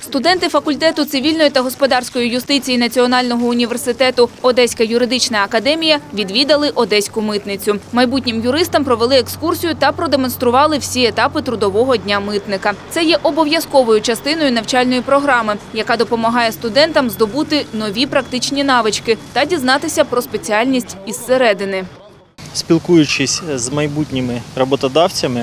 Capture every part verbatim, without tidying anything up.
Студенти факультету цивільної та господарської юстиції Національного університету Одеська юридична академія відвідали Одеську митницю. Майбутнім юристам провели екскурсію та продемонстрували всі етапи трудового дня митника. Це є обов'язковою частиною навчальної програми, яка допомагає студентам здобути нові практичні навички та дізнатися про спеціальність із середини. Спілкуючись з майбутніми роботодавцями,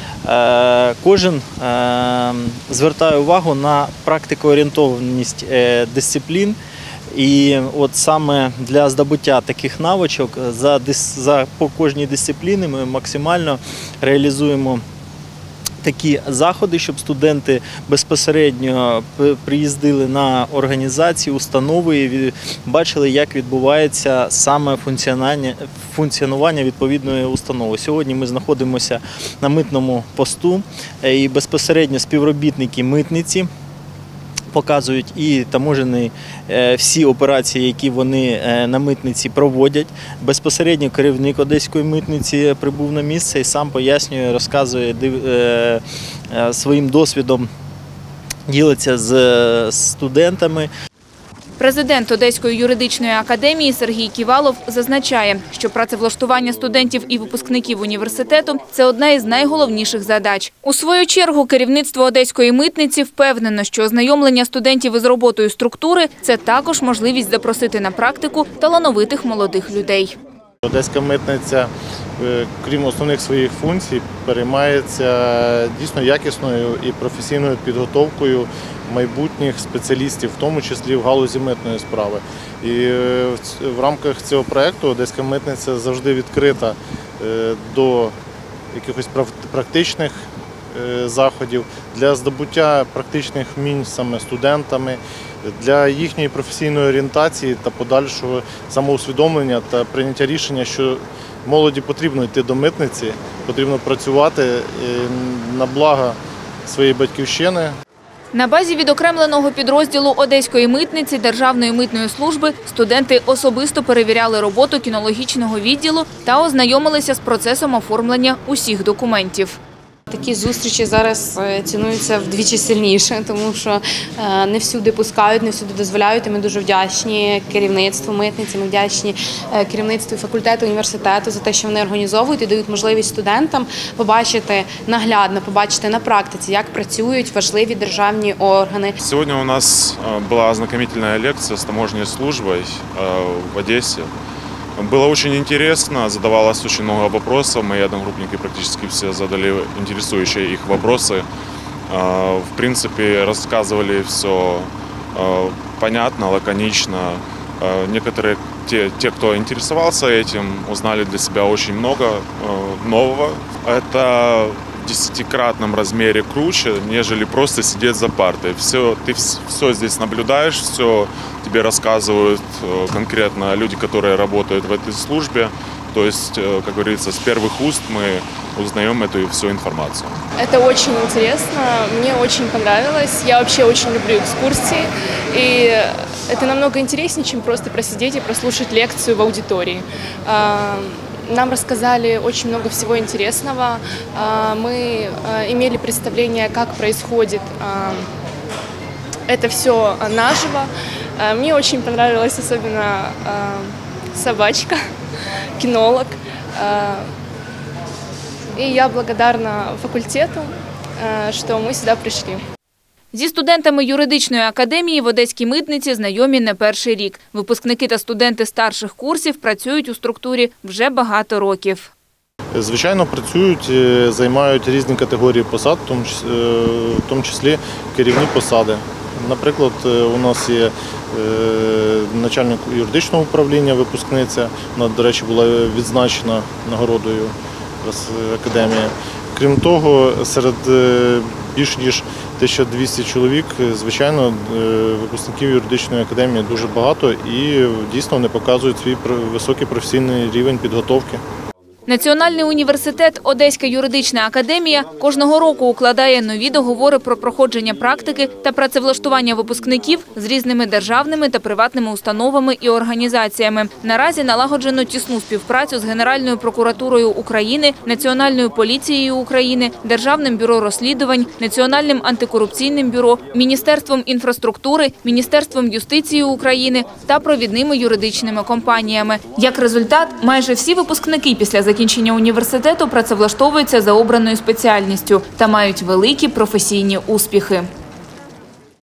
кожен звертає увагу на практикоорієнтованість дисциплін. І от саме для здобуття таких навичок за, за, по кожній дисципліні ми максимально реалізуємо такі заходи, щоб студенти безпосередньо приїздили на організації, установи і бачили, як відбувається саме функціонування, функціонування відповідної установи. Сьогодні ми знаходимося на митному посту і безпосередньо співробітники митниці показують і таможені всі операції, які вони на митниці проводять. Безпосередньо керівник Одеської митниці прибув на місце і сам пояснює, розказує своїм досвідом, ділиться з студентами. Президент Одеської юридичної академії Сергій Ківалов зазначає, що працевлаштування студентів і випускників університету – це одна із найголовніших задач. У свою чергу керівництво Одеської митниці впевнено, що ознайомлення студентів із роботою структури – це також можливість запросити на практику талановитих молодих людей. Одеська митниця, крім основних своїх функцій, переймається дійсно якісною і професійною підготовкою майбутніх спеціалістів, в тому числі в галузі митної справи. І в рамках цього проєкту Одеська митниця завжди відкрита до якихось практичних заходів, для здобуття практичних вмінь саме студентами, для їхньої професійної орієнтації та подальшого самоусвідомлення та прийняття рішення, що молоді потрібно йти до митниці, потрібно працювати на благо своєї батьківщини. На базі відокремленого підрозділу Одеської митниці Державної митної служби студенти особисто перевіряли роботу кінологічного відділу та ознайомилися з процесом оформлення усіх документів. Такі зустрічі зараз цінуються вдвічі сильніше, тому що не всюди пускають, не всюди дозволяють. І ми дуже вдячні керівництву митниці, ми вдячні керівництву факультету, університету за те, що вони організовують і дають можливість студентам побачити наглядно, побачити на практиці, як працюють важливі державні органи. Сьогодні у нас була ознакомительна лекція з таможенной службою в Одесі. Было очень интересно, задавалось очень много вопросов, мои одногруппники практически все задали интересующие их вопросы. В принципе, рассказывали все понятно, лаконично. Некоторые, те, те, кто интересовался этим, узнали для себя очень много нового. Это в десятикратном размере круче, нежели просто сидеть за партой. Все, ты все здесь наблюдаешь, все тебе рассказывают конкретно люди, которые работают в этой службе. То есть, как говорится, с первых уст мы узнаем эту всю информацию. Это очень интересно, мне очень понравилось. Я вообще очень люблю экскурсии. И это намного интереснее, чем просто просидеть и прослушать лекцию в аудитории. Нам рассказали очень много всего интересного. Мы имели представление, как происходит это все наживо. Мне очень понравилась особенно собачка, кинолог. И я благодарна факультету, что мы сюда пришли. Зі студентами юридичної академії в Одеській митниці знайомі не перший рік. Випускники та студенти старших курсів працюють у структурі вже багато років. Звичайно, працюють, займають різні категорії посад, в тому числі керівні посади. Наприклад, у нас є начальник юридичного управління, випускниця, вона, до речі, була відзначена нагородою академії. Крім того, серед більш ніж тисяча двісті чоловік, звичайно, випускників юридичної академії дуже багато і дійсно вони показують свій високий професійний рівень підготовки. Національний університет «Одеська юридична академія» кожного року укладає нові договори про проходження практики та працевлаштування випускників з різними державними та приватними установами і організаціями. Наразі налагоджено тісну співпрацю з Генеральною прокуратурою України, Національною поліцією України, Державним бюро розслідувань, Національним антикорупційним бюро, Міністерством інфраструктури, Міністерством юстиції України та провідними юридичними компаніями. Як результат, майже всі випускники після закінчення університету працевлаштовуються за обраною спеціальністю та мають великі професійні успіхи.